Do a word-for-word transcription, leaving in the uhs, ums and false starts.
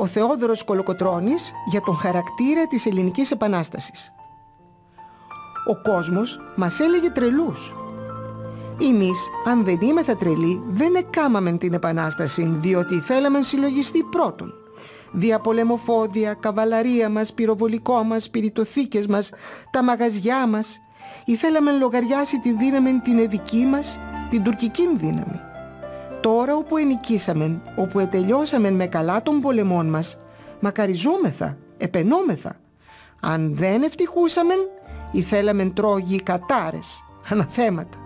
ο Θεόδωρος Κολοκοτρώνης για τον χαρακτήρα της Ελληνικής Επανάστασης. Ο κόσμος μας έλεγε τρελούς. Εμείς, αν δεν είμεθα τρελοί, δεν εκάμαμεν την Επανάσταση, διότι θέλαμεν συλλογιστεί πρώτον. Διαπολεμοφόδια, καβαλαρία μας, πυροβολικό μας, πυρητοθήκες μας, τα μαγαζιά μας. Ήθελαμεν λογαριάσει τη δύναμη την εδική μας, την τουρκική δύναμη. Τώρα όπου ενικήσαμεν, όπου ετελειώσαμεν με καλά των πολεμών μας, μακαριζόμεθα, επενόμεθα. Αν δεν ευτυχούσαμεν, ήθελαμεν τρόγοι κατάρες, αναθέματα.